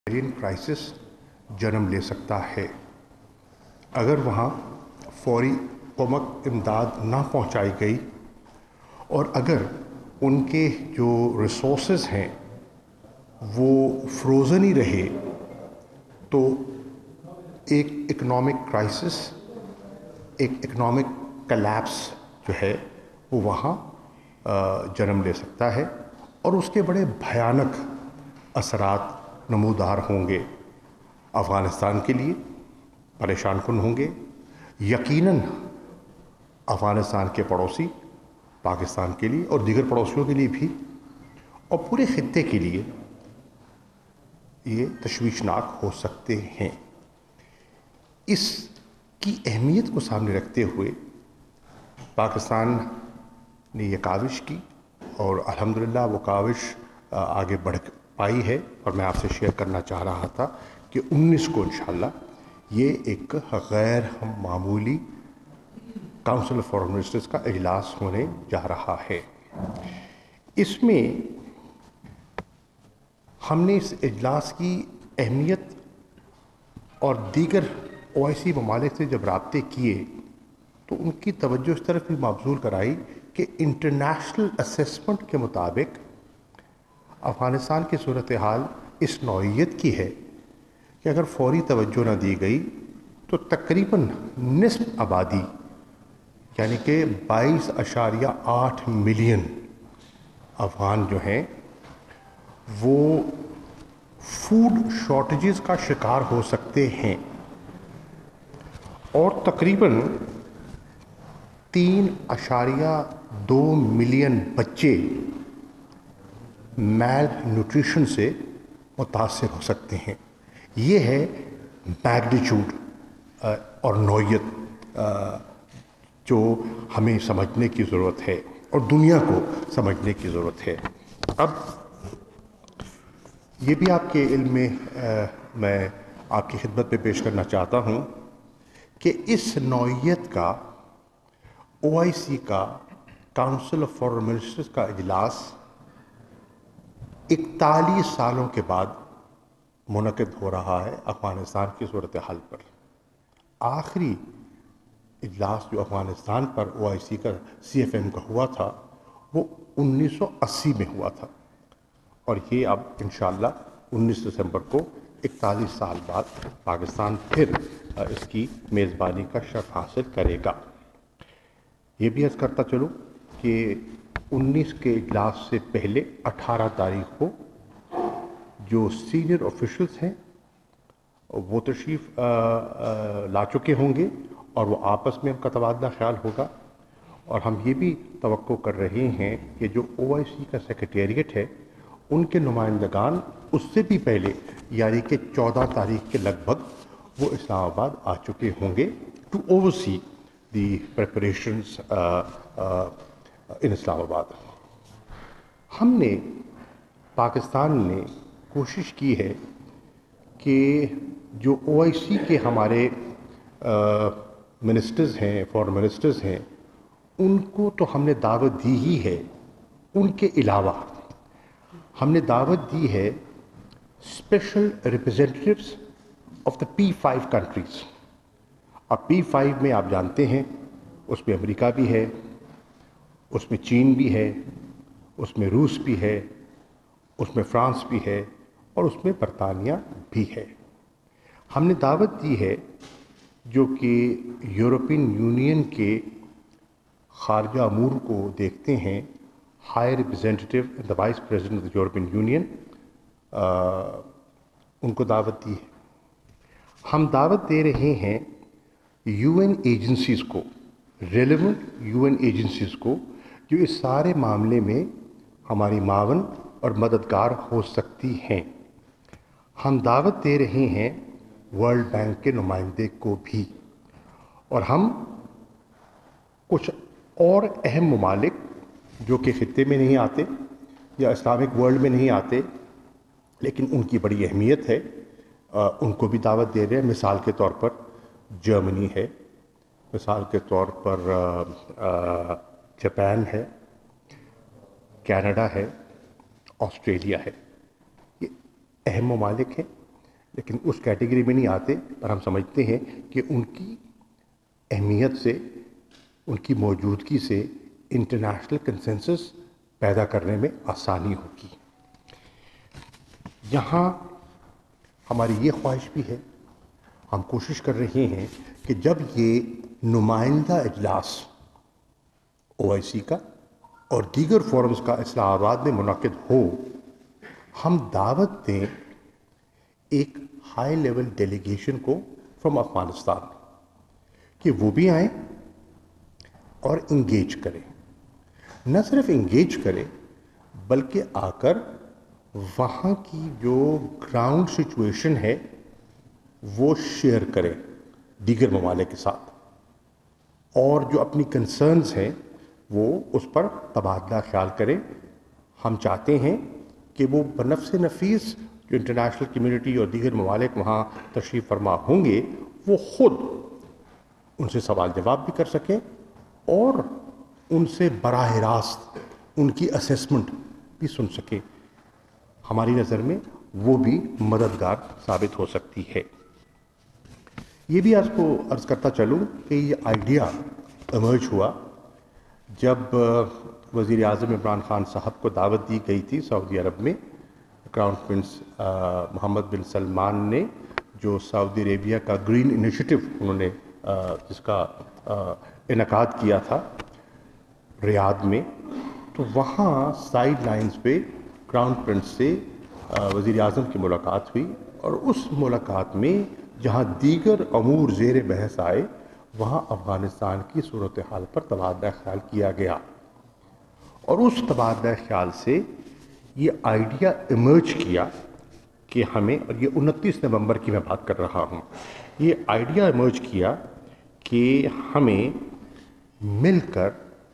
Crisis जन्म ले सकता है। अगर वहाँ फौरी कमक इमदाद ना पहुँचाई गई और अगर उनके जो रिसोर्सेज हैं वो फ्रोज़न ही रहे तो एक इकोनॉमिक क्राइसिस, एक इकोनॉमिक कलैप्स जो है वो वहाँ जन्म ले सकता है और उसके बड़े भयानक असरात नमूदार होंगे। अफ़गानिस्तान के लिए परेशान कुन होंगे, यकीनन अफ़गानिस्तान के पड़ोसी पाकिस्तान के लिए और दीगर पड़ोसियों के लिए भी और पूरे खित्ते के लिए ये तशवीशनाक हो सकते हैं। इसकी अहमियत को सामने रखते हुए पाकिस्तान ने ये काविश की और अल्हम्दुलिल्लाह वो काविश आगे बढ़ पाई है और मैं आपसे शेयर करना चाह रहा था कि 19 को इंशाअल्लाह ये एक गैर मामूली काउंसिल ऑफ फॉरेन मिनिस्टर्स का इजलास होने जा रहा है। इसमें हमने इस इजलास की अहमियत और दीगर ओआईसी ममालिक से जब राब्ते किए तो उनकी तवज्जो इस तरफ भी मबज़ूल कराई कि इंटरनेशनल असेसमेंट के मुताबिक अफ़गानिस्तान की सूरत हाल इस नौइयत की है कि अगर फौरी तवज्जो न दी गई तो तकरीबन निस्फ आबादी यानी कि 22.8 मिलियन अफ़गान जो हैं वो फूड शॉर्टेजेस का शिकार हो सकते हैं और तकरीबन 3.2 मिलियन बच्चे मैल न्यूट्रिशन से मुतासिर हो सकते हैं। ये है मैग्नीट्यूड और नौइयत जो हमें समझने की ज़रूरत है और दुनिया को समझने की ज़रूरत है। अब ये भी आपके इल्म में मैं आपकी खिदमत में पेश करना चाहता हूँ कि इस नौइयत का ओआईसी का काउंसिल ऑफ फॉरेन मिनिस्टर्स का इजलास 41 सालों के बाद मुनक़िद हो रहा है अफ़गानिस्तान की सूरत हाल पर। आखिरी इजलास जो अफ़गानिस्तान पर ओआईसी का सीएफएम का हुआ था वो 1980 में हुआ था और ये अब इंशाअल्लाह 19 दिसंबर को 41 साल बाद पाकिस्तान फिर इसकी मेज़बानी का शर्फ हासिल करेगा। ये भी अर्ज़ करता चलूँ कि 19 के इजलास से पहले 18 तारीख को जो सीनियर ऑफिशियल्स हैं वो तशरीफ़ ला चुके होंगे और वो आपस में उनका तबादला ख्याल होगा और हम ये भी तवक्को कर रहे हैं कि जो ओआईसी का सेक्रेटेरिएट है उनके नुमाइंदगान उससे भी पहले यानी कि 14 तारीख के लगभग वो इस्लामाबाद आ चुके होंगे to oversee the preparations in Islamabad. हमने पाकिस्तान ने कोशिश की है कि जो ओआईसी के हमारे मिनिस्टर्स हैं, फॉरेन मिनिस्टर्स हैं, उनको तो हमने दावत दी ही है। उनके अलावा हमने दावत दी है special representatives of the P5 countries. अब P5 में आप जानते हैं उसमें अमेरिका भी है, उसमें चीन भी है, उसमें रूस भी है, उसमें फ्रांस भी है और उसमें बरतानिया भी है। हमने दावत दी है जो कि यूरोपियन यूनियन के खारजा अमूर को देखते हैं, high representative and the vice president of the European Union, उनको दावत दी है। हम दावत दे रहे हैं यूएन एजेंसीज़ को, रेलेवेंट यूएन एजेंसीज़ को जो इस सारे मामले में हमारी मावन और मददगार हो सकती हैं। हम दावत दे रहे हैं वर्ल्ड बैंक के नुमाइंदे को भी और हम कुछ और अहम ममालिक जो कि खित्ते में नहीं आते या इस्लामिक वर्ल्ड में नहीं आते लेकिन उनकी बड़ी अहमियत है, उनको भी दावत दे रहे हैं। मिसाल के तौर पर जर्मनी है, मिसाल के तौर पर जापान है, कनाडा है, ऑस्ट्रेलिया है। ये अहम ममालिक हैं لیکن اس کیٹیگری میں نہیں آتے، پر ہم سمجھتے ہیں کہ ان کی اہمیت سے، ان کی موجودگی سے انٹرنیشنل کنسنسس پیدا کرنے میں آسانی ہوگی۔ یہاں ہماری یہ خواہش بھی ہے، ہم کوشش کر رہے ہیں کہ جب یہ نمائندہ اجلاس OIC کا اور دیگر فورمز کا اسلام آباد میں منعقد ہو، ہم دعوت دیں ایک ہائی لیول ڈیلیگیشن کو فرام افغانستان، کہ وہ بھی آئیں اور انگیج کریں، نہ صرف انگیج کریں بلکہ آ کر وہاں کی جو گراؤنڈ سچویشن ہے وہ شیئر کریں دیگر ممالک کے ساتھ، اور جو اپنی کنسرنز ہیں وہ اس پر تبادلہ خیال کریں۔ ہم چاہتے ہیں کہ وہ بنفس نفیس جو انٹرنیشنل کمیونٹی اور دیگر ممالک وہاں تشریف فرما ہوں گے، وہ خود ان سے سوال جواب بھی کر سکیں اور ان سے براہ راست ان کی اسیسمنٹ بھی سن سکیں۔ ہماری نظر میں وہ بھی مددگار ثابت ہو سکتی ہے۔ یہ بھی آپ کو عرض کرتا چلوں کہ یہ آئیڈیا ایمرج ہوا جب وزیر اعظم عمران خان صاحب کو دعوت دی گئی تھی سعودی عرب میں۔ کراؤن پرنس محمد بن سلمان نے جو سعودی عربیہ کا گرین انیشیٹو انہوں نے جس کا انعقاد کیا تھا ریاض میں، تو وہاں سائیڈ لائنز پہ کراؤن پرنس سے وزیر اعظم کی ملاقات ہوئی، اور اس ملاقات میں جہاں دیگر امور زیر بحث آئے، وہاں افغانستان کی صورتحال پر تبادلہ خیال کیا گیا، اور اس تبادلہ خیال سے یہ آئیڈیا ایمرج کیا کہ ہمیں، اور یہ 29 نومبر کی میں بات کر رہا ہوں، یہ آئیڈیا ایمرج کیا کہ ہمیں مل کر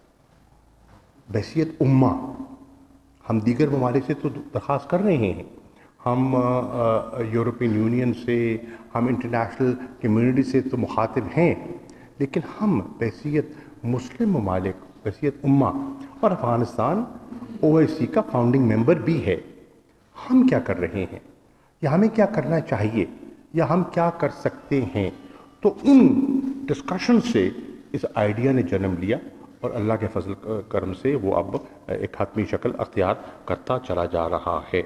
بحیثیت امہ، ہم دیگر ممالک سے تو درخواست کر رہے ہیں، ہم یورپین یونین سے، ہم انٹرنیشنل کمیونٹی سے تو مخاطب ہیں، لیکن ہم بحیثیت مسلم ممالک، بحیثیت امہ، اور افغانستان OIC کا فاؤنڈنگ ممبر بھی ہے، ہم کیا کر رہے ہیں، یا ہمیں کیا کرنا چاہیے، یا ہم کیا کر سکتے ہیں۔ تو ان ڈسکشن سے اس آئیڈیا نے جنم لیا، اور اللہ کے فضل کرم سے وہ اب ایک حتمی شکل اختیار کرتا چلا جا رہا ہے۔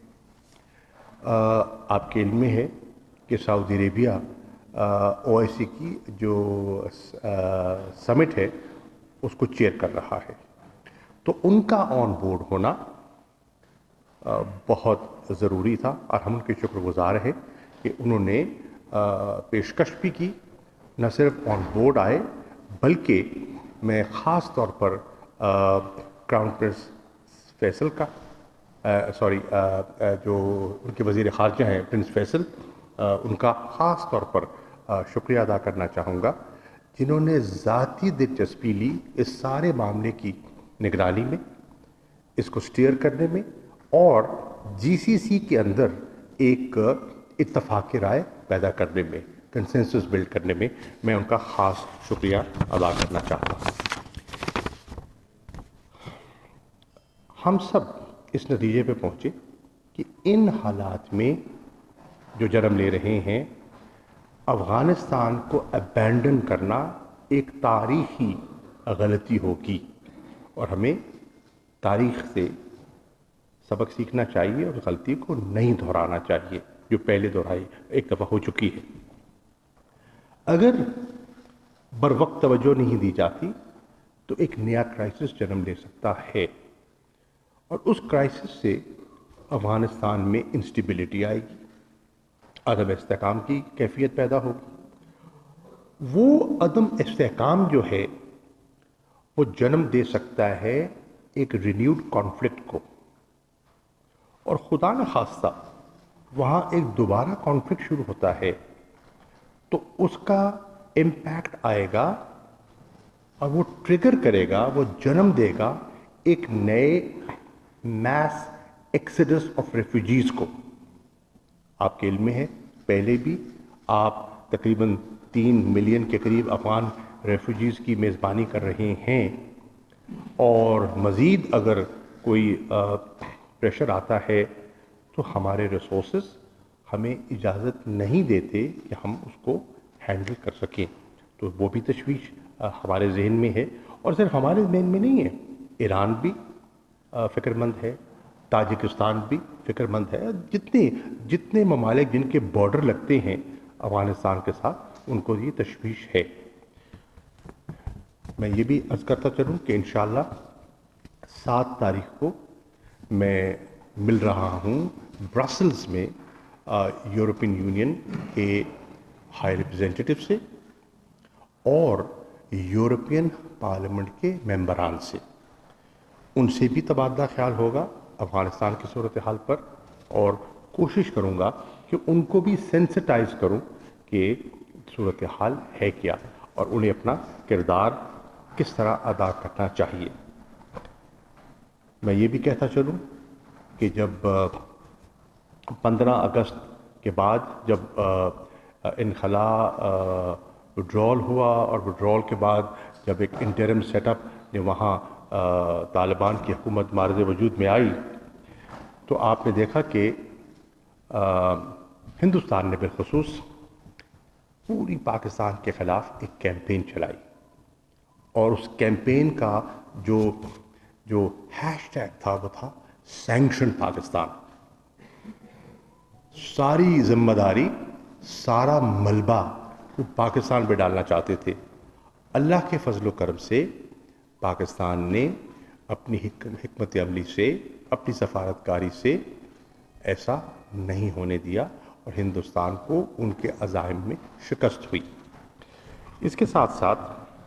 آپ کے علم میں ہے کہ سعودی عربیہ OIC کی جو سمٹ ہے اس کو چیئر کر رہا ہے، تو ان کا آن بورڈ ہونا بہت ضروری تھا، اور ہم ان کے شکر گزار ہیں کہ انہوں نے پیشکش بھی کی، نہ صرف آن بورڈ آئے، بلکہ میں خاص طور پر کراؤن پرنس فیصل کا جو ان کے وزیر خارجہ ہیں پرنس فیصل، ان کا خاص طور پر شکریہ ادا کرنا چاہوں گا، جنہوں نے ذاتی دلچسپی لی اس سارے معاملے کی نگرانی میں، اس کو سٹیئر کرنے میں، اور GCC کے اندر ایک اتفاق رائے پیدا کرنے میں، کنسنسس بلڈ کرنے میں میں ان کا خاص شکریہ ادا کرنا چاہتا ہوں۔ ہم سب اس نتیجے پہ پہنچے کہ ان حالات میں جو جنم لے رہے ہیں، افغانستان کو ابینڈن کرنا ایک تاریخی غلطی ہوگی، اور ہمیں تاریخ سے سبق سیکھنا چاہیے اور غلطی کو نہیں دہرانا چاہیے جو پہلے دہرائی ایک دفعہ ہو چکی ہے۔ اگر بروقت توجہ نہیں دی جاتی تو ایک نیا کرائسس جنم لے سکتا ہے، اور اس کرائسس سے افغانستان میں انسٹیبلٹی آئے گی، عدم استحکام کی کیفیت پیدا ہوگی۔ وہ عدم استحکام جو ہے وہ جنم دے سکتا ہے ایک رینیوڈ کانفلکٹ کو، اور خدا نخواستہ وہاں ایک دوبارہ کانفلکٹ شروع ہوتا ہے تو اس کا امپیکٹ آئے گا، اور وہ ٹریگر کرے گا، وہ جنم دے گا ایک نئے میس ایکسڈس آف ریفیوجیز کو۔ آپ کے علم میں ہے پہلے بھی آپ تقریباً 3 ملین کے قریب افغان ریفیوجیز کی میزبانی کر رہے ہیں، اور مزید اگر کوئی پریشر آتا ہے تو ہمارے ریسورسز، ہمیں اجازت نہیں دیتے کہ ہم اس کو ہینڈل کر سکیں. تو وہ بھی تشویش ہمارے ذہن میں ہے. اور صرف ہمارے ذہن میں نہیں ہے، ایران بھی فکر مند ہے، تاجکستان بھی فکر مند ہے. جتنے ممالک جن کے بارڈر لگتے ہیں افغانستان کے ساتھ، ان کو یہ تشویش ہے. میں یہ بھی عرض کرتا چلوں کہ انشاءاللہ 7 تاریخ کو میں مل رہا ہوں برسلز میں یورپین یونین کے ہائی ریپرزینٹیٹو سے اور یورپین پارلیمنٹ کے ممبران سے. ان سے بھی تبادلہ خیال ہوگا افغانستان کی صورتحال پر، اور کوشش کروں گا کہ ان کو بھی سینسٹائز کروں کہ صورتحال ہے کیا اور انہیں اپنا کردار کس طرح ادا کرنا چاہیے. میں یہ بھی کہتا چلوں کہ جب 15 اگست کے بعد جب انخلاء وڈرال ہوا، اور وڈرال کے بعد جب ایک انٹرم سیٹ اپ نے وہاں طالبان کی حکومت معرض وجود میں آئی، تو آپ نے دیکھا کہ ہندوستان نے بالخصوص پوری پاکستان کے خلاف ایک کیمپین چلائی، اور اس کیمپین کا جو ہیش ٹیگ تھا وہ تھا سینکشن پاکستان. ساری ذمہ داری، سارا ملبہ وہ پاکستان پہ ڈالنا چاہتے تھے. اللہ کے فضل و کرم سے پاکستان نے اپنی حکمت عملی سے، اپنی سفارتکاری سے ایسا نہیں ہونے دیا، اور ہندوستان کو ان کے عزائم میں شکست ہوئی. اس کے ساتھ ساتھ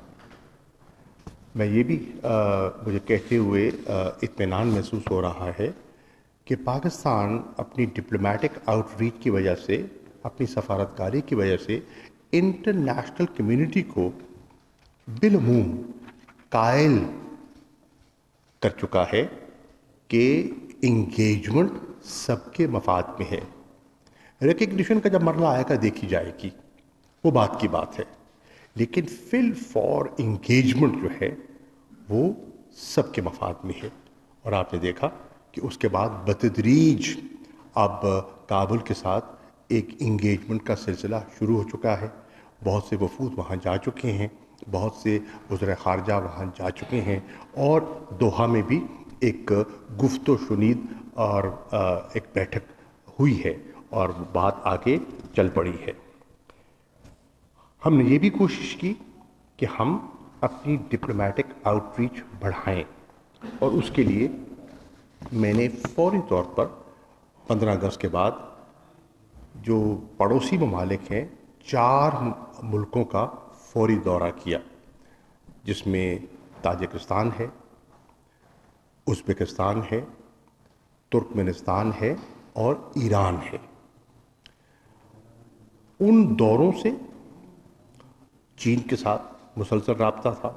میں یہ بھی مجھے کہتے ہوئے اطمینان محسوس ہو رہا ہے کہ پاکستان اپنی ڈپلومیٹک آؤٹ ریچ کی وجہ سے، اپنی سفارتکاری کی وجہ سے انٹرنیشنل کمیونٹی کو بالعموم قائل کر چکا ہے کہ انگیجمنٹ سب کے مفاد میں ہے. ریکگنیشن کا جب مرحلہ آئے گا دیکھی جائے گی، وہ بات کی بات ہے، لیکن فل فار انگیجمنٹ جو ہے وہ سب کے مفاد میں ہے. اور آپ نے دیکھا کہ اس کے بعد بتدریج اب کابل کے ساتھ ایک انگیجمنٹ کا سلسلہ شروع ہو چکا ہے. بہت سے وفود وہاں جا چکے ہیں، بہت سے وزراء خارجہ وہاں جا چکے ہیں، اور دوحہ میں بھی ایک گفت و شنید اور ایک بیٹھک ہوئی ہے، اور بات آگے چل پڑی ہے. ہم نے یہ بھی کوشش کی کہ ہم اپنی ڈپلومیٹک آؤٹ ریچ بڑھائیں، اور اس کے لیے میں نے فوری طور پر 15 اگست کے بعد جو پڑوسی ممالک ہیں 4 ملکوں کا فوری دورہ کیا، جس میں تاجکستان ہے، ازبکستان ہے، ترکمنستان ہے اور ایران ہے. ان دوروں سے چین کے ساتھ مسلسل رابطہ تھا.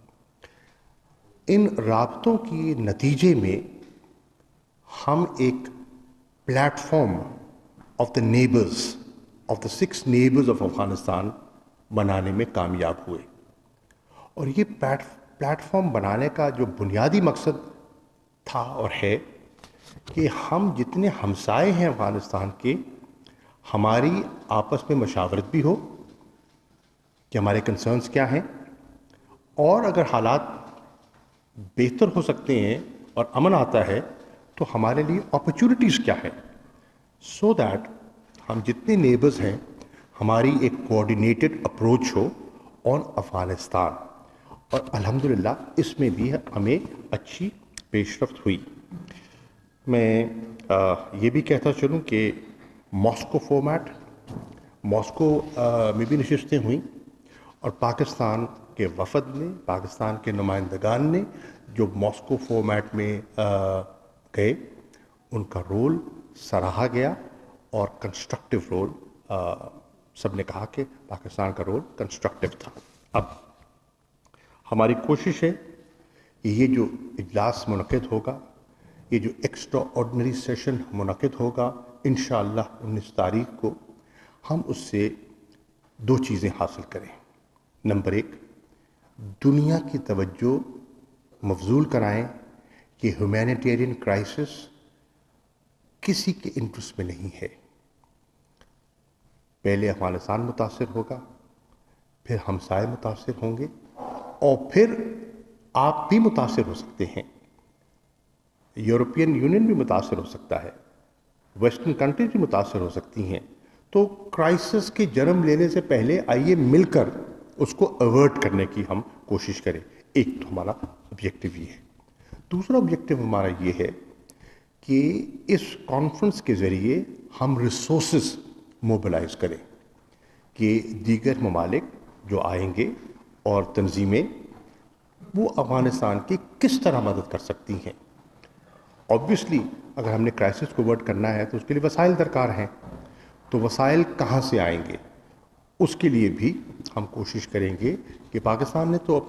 ان رابطوں کے نتیجے میں ہم ایک platform of the neighbours of the 6 neighbours of Afghanistan بنانے میں کامیاب ہوئے. اور یہ پلیٹ فارم بنانے کا جو بنیادی مقصد تھا اور ہے کہ ہم جتنے ہمسائے ہیں افغانستان کے، ہماری آپس میں مشاورت بھی ہو کہ ہمارے کنسرنز کیا ہیں، اور اگر حالات بہتر ہو سکتے ہیں اور امن آتا ہے تو ہمارے لیے اپرچونٹیز کیا ہیں، سو دیٹ ہم جتنے نیبرز ہیں ہماری ایک کوآرڈینیٹڈ اپروچ ہو آن افغانستان. اور الحمدللہ اس میں بھی ہمیں اچھی پیش رفت ہوئی. میں یہ بھی کہتا چلوں کہ ماسکو فارمیٹ، ماسکو میں بھی نشستیں ہوئیں، اور پاکستان کے وفد نے، پاکستان کے نمائندگان نے جو ماسکو فارمیٹ میں گئے، ان کا رول سراہا گیا، اور کنسٹرکٹیو رول سب نے کہا کہ پاکستان کا رول کنسٹرکٹیو تھا. اب ہماری کوشش ہے کہ یہ جو اجلاس منعقد ہوگا، یہ جو ایکسٹرا آرڈنری سیشن منعقد ہوگا انشاءاللہ 19 تاریخ کو، ہم اس سے 2 چیزیں حاصل کریں. نمبر 1، دنیا کی توجہ مبذول کرائیں کہ ہیومینیٹیرین کرائسس کسی کے انٹرسٹ میں نہیں ہے. پہلے افغانستان متاثر ہوگا، پھر ہمسائے متاثر ہوں گے، اور پھر آپ بھی متاثر ہو سکتے ہیں، یورپین یونین بھی متاثر ہو سکتا ہے، ویسٹرن کنٹریز بھی متاثر ہو سکتی ہیں۔ تو کرائسس کے جنم لینے سے پہلے آئیے مل کر اس کو ایورٹ کرنے کی ہم کوشش کریں۔ ایک تو ہمارا آبجیکٹو یہ ہے۔ دوسرا آبجیکٹو ہمارا یہ ہے کہ اس کانفرنس کے ذریعے ہم ریسورسز موبلائز کریں کہ دیگر ممالک جو آئیں گے اور تنظیمیں وہ افغانستان کی کس طرح مدد کر سکتی ہیں۔ آبویسلی اگر ہم نے کرائسس کو ورٹ کرنا ہے تو اس کے لیے وسائل درکار ہیں، تو وسائل کہاں سے آئیں گے؟ اس کے لیے بھی ہم کوشش کریں گے کہ پاکستان نے تو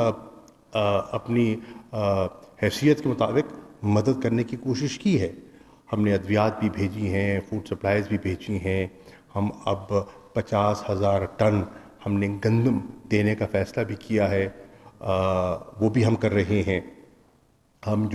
اپنی حیثیت کے مطابق مدد کرنے کی کوشش کی ہے۔ ہم نے ادویات بھی بھیجی ہیں، فوڈ سپلائز بھی بھیجی ہیں، ہم اب 50,000 ٹن ہم نے گندم دینے کا فیصلہ بھی کیا ہے، وہ بھی ہم کر رہے ہیں۔ ہم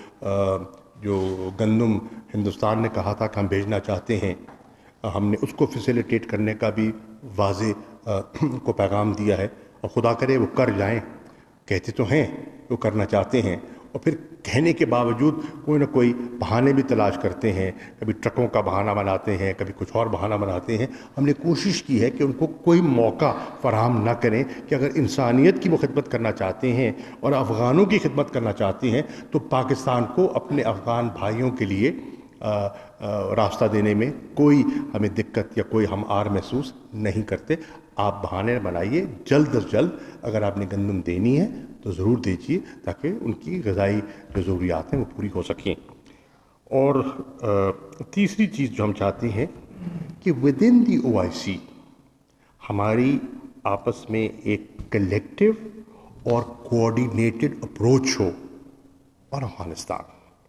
جو گندم ہندوستان نے کہا تھا کہ ہم بھیجنا چاہتے ہیں، ہم نے اس کو فیسیلیٹیٹ کرنے کا بھی واضح کو پیغام دیا ہے، اور خدا کرے وہ کر جائیں، کہتے تو ہیں وہ کرنا چاہتے ہیں، اور پھر کہنے کے باوجود کوئی نہ کوئی بہانے بھی تلاش کرتے ہیں، کبھی ٹرکوں کا بہانہ بناتے ہیں، کبھی کچھ اور بہانہ بناتے ہیں۔ ہم نے کوشش کی ہے کہ ان کو کوئی موقع فراہم نہ کریں کہ اگر انسانیت کی وہ خدمت کرنا چاہتے ہیں اور افغانوں کی خدمت کرنا چاہتے ہیں تو پاکستان کو اپنے افغان بھائیوں کے لیے راستہ دینے میں کوئی ہمیں دقت یا کوئی ہم آر محسوس نہیں کرتے۔ آپ بہانے بنائیے، جلد از جلد اگر آپ نے گندم دینی ہے تو ضرور دیجیے تاکہ ان کی غذائی جو ضروریات ہیں وہ پوری ہو سکیں۔ اور تیسری چیز جو ہم چاہتے ہیں کہ ود ان دی OIC ہماری آپس میں ایک کلیکٹیو اور کوآرڈینیٹڈ اپروچ ہو۔ اور افغانستان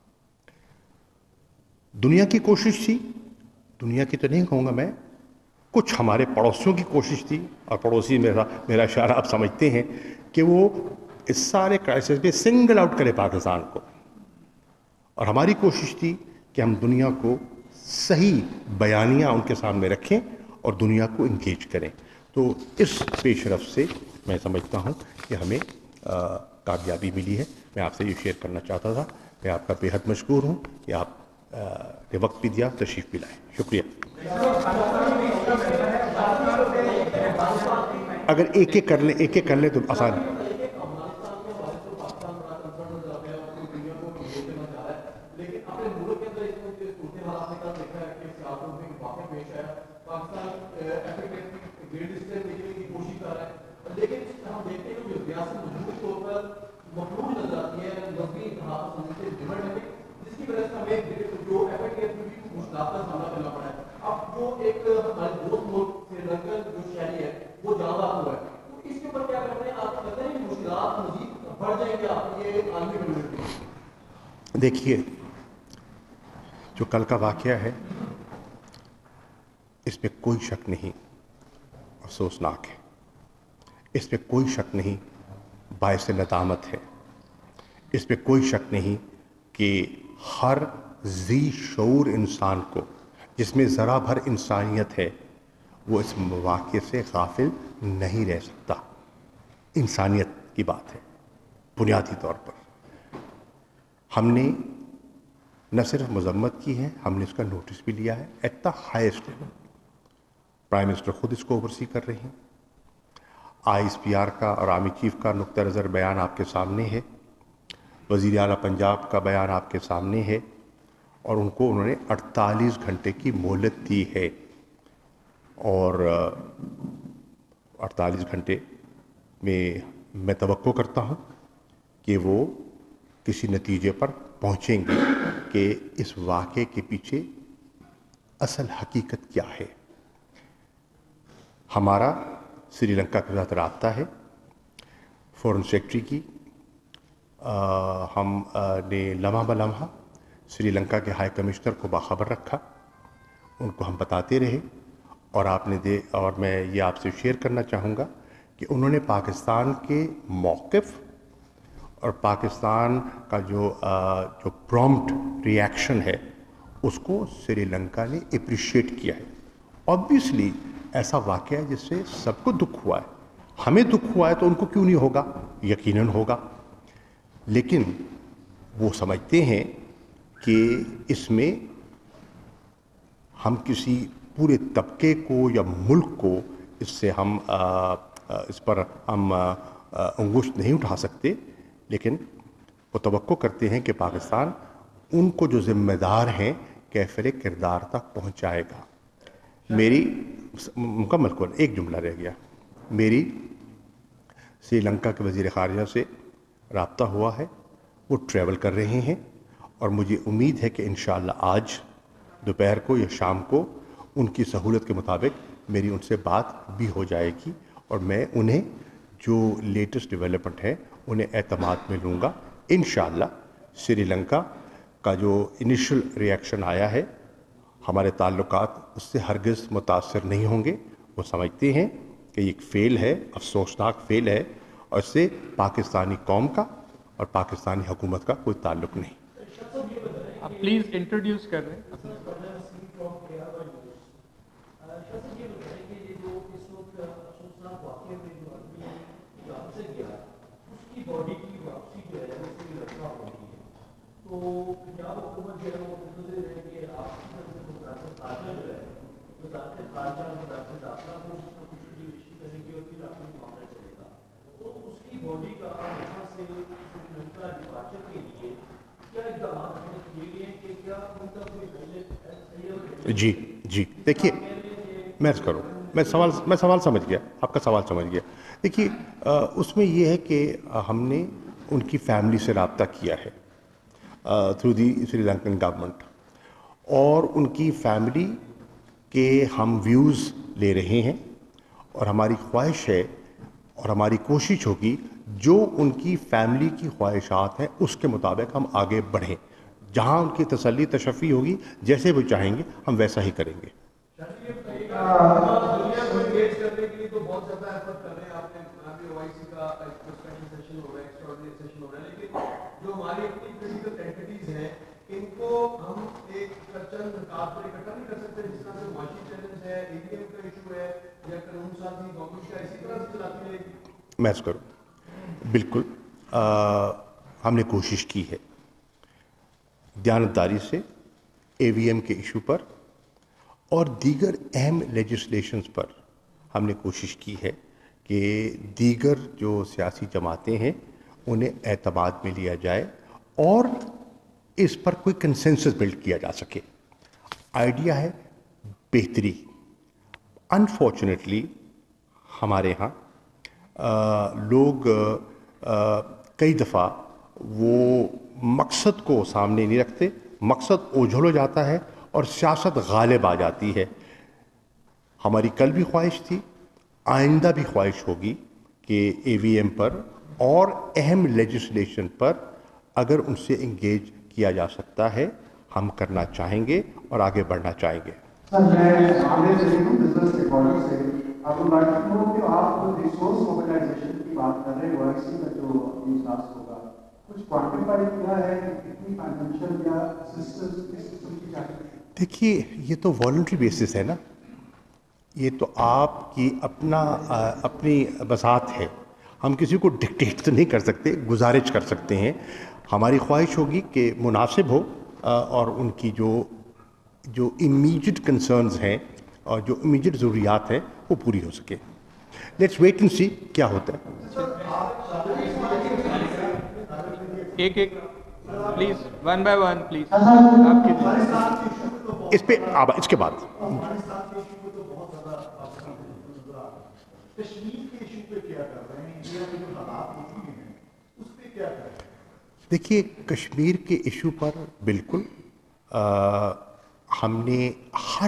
دنیا کی کوشش تھی، دنیا کی تو نہیں کہوں گا میں، کچھ ہمارے پڑوسیوں کی کوشش تھی، اور پڑوسی میرا اشارہ آپ سمجھتے ہیں کہ وہ اس سارے کرائسس میں سنگل آؤٹ کرے پاکستان کو، اور ہماری کوشش تھی کہ ہم دنیا کو صحیح بیانیہ ان کے سامنے رکھیں اور دنیا کو انگیج کریں۔ تو اس پیش رفت سے میں سمجھتا ہوں کہ ہمیں کامیابی ملی ہے۔ میں آپ سے یہ شیئر کرنا چاہتا تھا۔ میں آپ کا بے حد مشکور ہوں کہ آپ نے وقت بھی دیا، تشریف بھی لائے، شکریہ۔ اگر ایک ایک کر لیں تو آسان۔ دیکھیے، جو کل کا واقعہ ہے اس میں کوئی شک نہیں افسوسناک ہے، اس میں کوئی شک نہیں باعث ندامت ہے، اس میں کوئی شک نہیں کہ ہر ذی شعور انسان کو جس میں ذرا بھر انسانیت ہے وہ اس واقعے سے غافل نہیں رہ سکتا۔ انسانیت کی بات ہے بنیادی طور پر۔ ہم نے نہ صرف مذمت کی ہے، ہم نے اس کا نوٹس بھی لیا ہے at the highest level. Prime minister خود اس کو اوورسی کر رہے ہیں، ISPR کا اور آرمی چیف کا نقطہ نظر بیان آپ کے سامنے ہے، وزیر اعلیٰ پنجاب کا بیان آپ کے سامنے ہے، اور ان کو انہوں نے 48 گھنٹے کی مہلت دی ہے، اور 48 گھنٹے میں توقع کرتا ہوں کہ وہ کسی نتیجے پر پہنچیں گے کہ اس واقعے کے پیچھے اصل حقیقت کیا ہے۔ ہمارا سری لنکا کے ساتھ رابطہ ہے، فورن سیکٹری کی ہم نے لمحہ بلمحہ سری لنکا کے ہائی کمشنر کو باخبر رکھا، ان کو ہم بتاتے رہے، اور میں یہ آپ سے شیئر کرنا چاہوں گا کہ انہوں نے پاکستان کے موقف اور پاکستان کا جو پرومپٹ ری ایکشن ہے اس کو سری لنکا نے اپریشیٹ کیا ہے۔ آبویسلی ایسا واقعہ ہے جس سے سب کو دکھ ہوا ہے. ہمیں دکھ ہوا ہے تو ان کو کیوں نہیں ہوگا؟ یقیناً ہوگا. لیکن وہ سمجھتے ہیں کہ اس میں ہم کسی پورے طبقے کو یا ملک کو اس سے ہم اس پر ہم انگشت نہیں اٹھا سکتے. لیکن وہ توقع کرتے ہیں کہ پاکستان ان کو جو ذمہ دار ہیں کیفر کردار تک پہنچائے گا. میری مکمل کون ایک جملہ رہ گیا. میری سری لنکا کے وزیر خارجہ سے رابطہ ہوا ہے، وہ ٹریول کر رہے ہیں، اور مجھے امید ہے کہ انشاءاللہ آج دوپہر کو یا شام کو ان کی سہولت کے مطابق میری ان سے بات بھی ہو جائے گی، اور میں انہیں جو لیٹسٹ ڈیولپمنٹ ہے انہیں اعتماد میں لوں گا. انشاءاللہ سری لنکا کا جو انیشل ریئیکشن آیا ہے، ہمارے تعلقات اس سے ہرگز متاثر نہیں ہوں گے. وہ سمجھتے ہیں کہ یہ ایک فیل ہے، افسوسناک فیل ہے، اور اس سے پاکستانی قوم کا اور پاکستانی حکومت کا کوئی تعلق نہیں. آپ پلیز انٹروڈیوس کر رہے ہیں. جی جی دیکھیے، میں کروں، میں سوال سمجھ گیا، آپ کا سوال سمجھ گیا. دیکھیے اس میں یہ ہے کہ ہم نے ان کی فیملی سے رابطہ کیا ہے through the Sri Lankan government, اور ان کی فیملی کے ہم ویوز لے رہے ہیں، اور ہماری خواہش ہے اور ہماری کوشش ہوگی جو ان کی فیملی کی خواہشات ہیں اس کے مطابق ہم آگے بڑھیں. جہاں ان کی تسلی تشفی ہوگی، جیسے وہ چاہیں گے ہم ویسا ہی کریں گے. میں اس کروں بالکل ہم نے کوشش کی ہے دیانتداری سے اے وی ایم کے ایشو پر اور دیگر اہم لیجسلیشنز پر. ہم نے کوشش کی ہے کہ دیگر جو سیاسی جماعتیں ہیں انہیں اعتماد میں لیا جائے اور اس پر کوئی کنسنسس بلڈ کیا جا سکے. آئیڈیا ہے بہتری. انفارچونیٹلی ہمارے ہاں لوگ کئی دفعہ وہ مقصد کو سامنے نہیں رکھتے، مقصد اوجھل ہو جاتا ہے اور سیاست غالب آ جاتی ہے. ہماری کل بھی خواہش تھی، آئندہ بھی خواہش ہوگی کہ اے وی ایم پر اور اہم لیجسلیشن پر اگر ان سے انگیج کیا جا سکتا ہے ہم کرنا چاہیں گے اور آگے بڑھنا چاہیں گے. دیکھیے یہ تو والنٹری بیسس ہے نا، یہ تو آپ کی اپنی بساط ہے. ہم کسی کو ڈکٹیٹ تو نہیں کر سکتے، گزارش کر سکتے ہیں. ہماری خواہش ہوگی کہ مناسب ہو اور ان کی جو امیجیٹ کنسرنز ہیں اور جو امیجیٹ ضروریات ہیں وہ پوری ہو سکے. لیٹس ویٹ اینڈ سی کیا ہوتا ہے. ایک please one by one please آپ کی اس پہ اس کے بعد دیکھیے کشمیر کے ایشو پر بالکل ہم نے ہر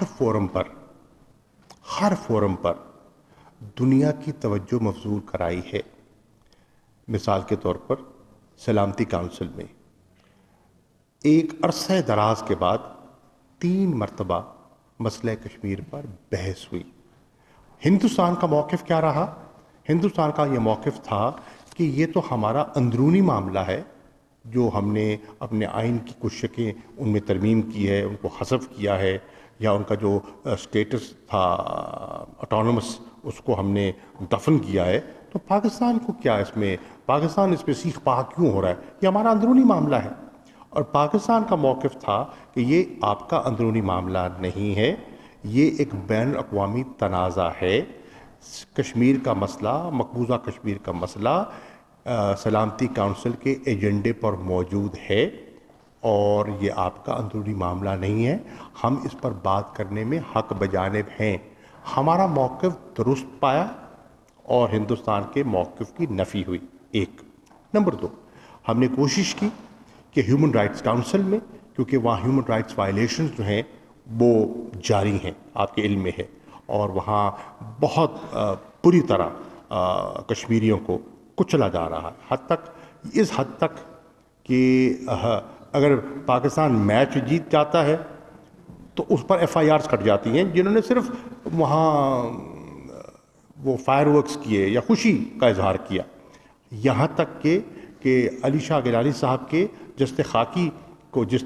فورم پر دنیا کی توجہ مبذول کرائی ہے. مثال کے طور پر سلامتی کونسل میں ایک عرصہ دراز کے بعد 3 مرتبہ مسئلہ کشمیر پر بحث ہوئی. ہندوستان کا موقف کیا رہا؟ ہندوستان کا یہ موقف تھا کہ یہ تو ہمارا اندرونی معاملہ ہے جو ہم نے اپنے آئین کی کچھ شکیں ان میں ترمیم کی ہے، ان کو حذف کیا ہے، یا ان کا جو سٹیٹس تھا اٹانومس اس کو ہم نے دفن کیا ہے، تو پاکستان کو کیا اس میں سیخ پا کیوں ہو رہا ہے؟ یہ ہمارا اندرونی معاملہ ہے، اور پاکستان کا موقف تھا کہ یہ آپ کا اندرونی معاملہ نہیں ہے، یہ ایک بین الاقوامی تنازع ہے۔ کشمیر کا مسئلہ، مقبوضہ کشمیر کا مسئلہ سلامتی کونسل کے ایجنڈے پر موجود ہے، اور یہ آپ کا اندرونی معاملہ نہیں ہے۔ ہم اس پر بات کرنے میں حق بجانب ہیں۔ ہمارا موقف درست پایا اور ہندوستان کے موقف کی نفی ہوئی، ایک۔ نمبر دو، ہم نے کوشش کی کہ ہیومن رائٹس کونسل میں، کیونکہ وہاں ہیومن رائٹس وائلیشنز جو ہیں وہ جاری ہیں، آپ کے علم میں ہے، اور وہاں بہت بری طرح کشمیریوں کو کچلا جا رہا ہے، اس حد تک کہ اگر پاکستان میچ جیت جاتا ہے تو اس پر ایف آئی آرز کٹ جاتی ہیں، جنہوں نے صرف وہاں وہ فائر ورکس کیے یا خوشی کا اظہار کیا، یہاں تک کہ علی شاہ گیلانی صاحب کے جسد خاکی کو جس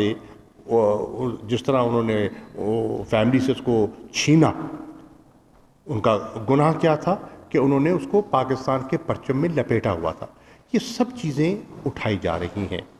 طرح انہوں نے فیملی سے اس کو چھینا، ان کا گناہ کیا تھا کہ انہوں نے اس کو پاکستان کے پرچم میں لپیٹا ہوا تھا۔ یہ سب چیزیں اٹھائی جا رہی ہیں۔